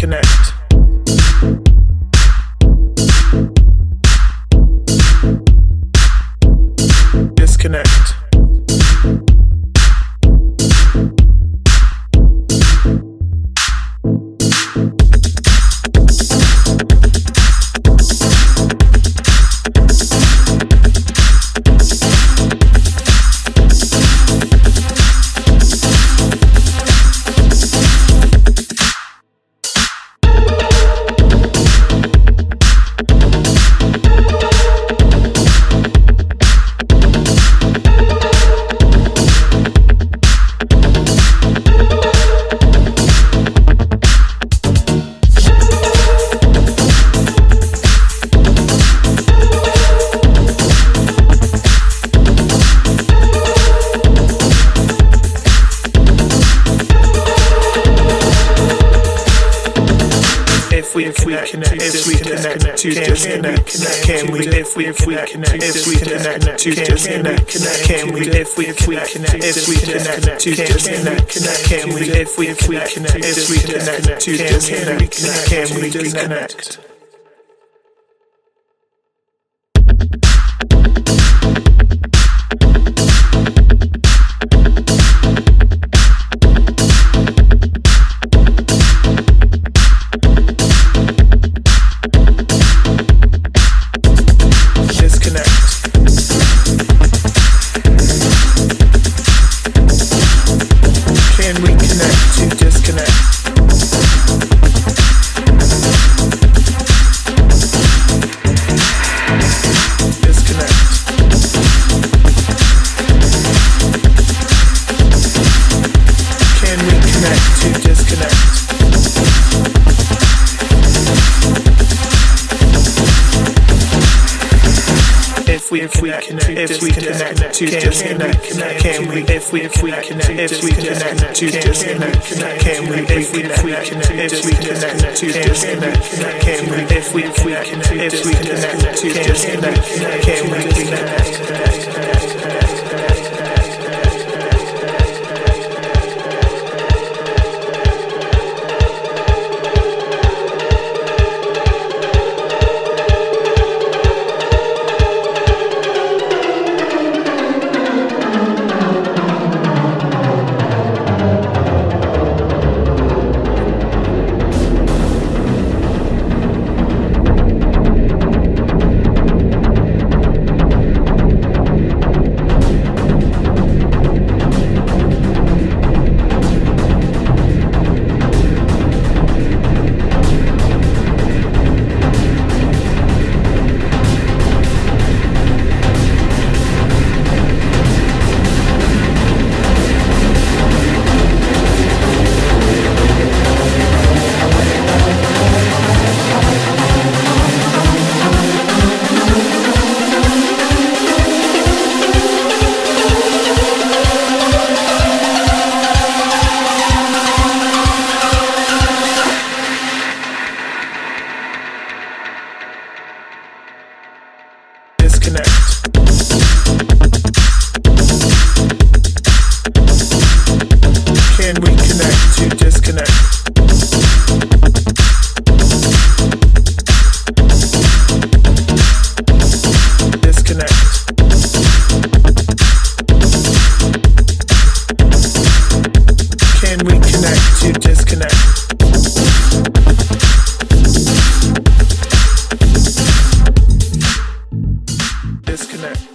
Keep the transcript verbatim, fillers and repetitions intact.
Reconnect. Disconnect. If we connect, if we connect to disconnect, can we? If we connect, if we connect to disconnect, can we? If we connect, if we connect to disconnect, can we? If we connect, if we connect to disconnect, can we disconnect? If we connect, if we connect to disconnect, can we? If we connect, if we connect to disconnect, can we? If we connect, if we connect to disconnect, can we? If we connect, if we connect to disconnect, can we reconnect? Can we connect to disconnect? Disconnect. Can we connect to disconnect? Disconnect.